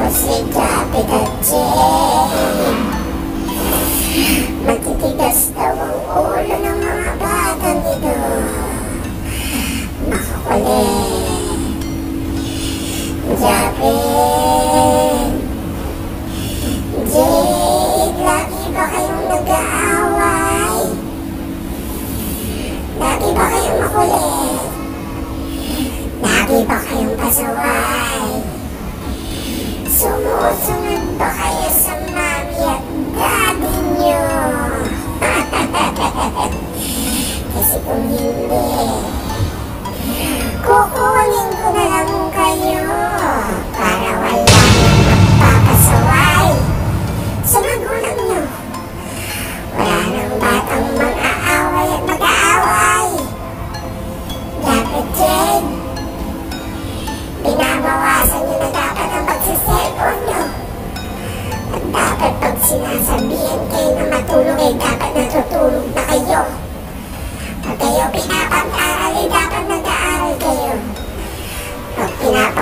si David at Jane. Matitigas daw ang ulo ng mga batang ito. Makakulit. David, Jane, lagi ba kayong nag-aaway? Lagi ba kayong makulit? Lagi ba kayong pasaway? Sumusunod ba kayo sa mami at daddy nyo? Kasi kung hindi, kukunin ko na lang kayo para wala nang magpapasaway sa magulang nyo. Wala nang batang mag-aaway at mag-aaway. Dapat din, binabawasan nyo na dapat ang pagsiselfone nyo. At dapat pag sinasabihan kayo na matulog ay dapat natutulog na kayo. Pag kayo pinapag-aral ay dapat nag-aaral kayo. Pag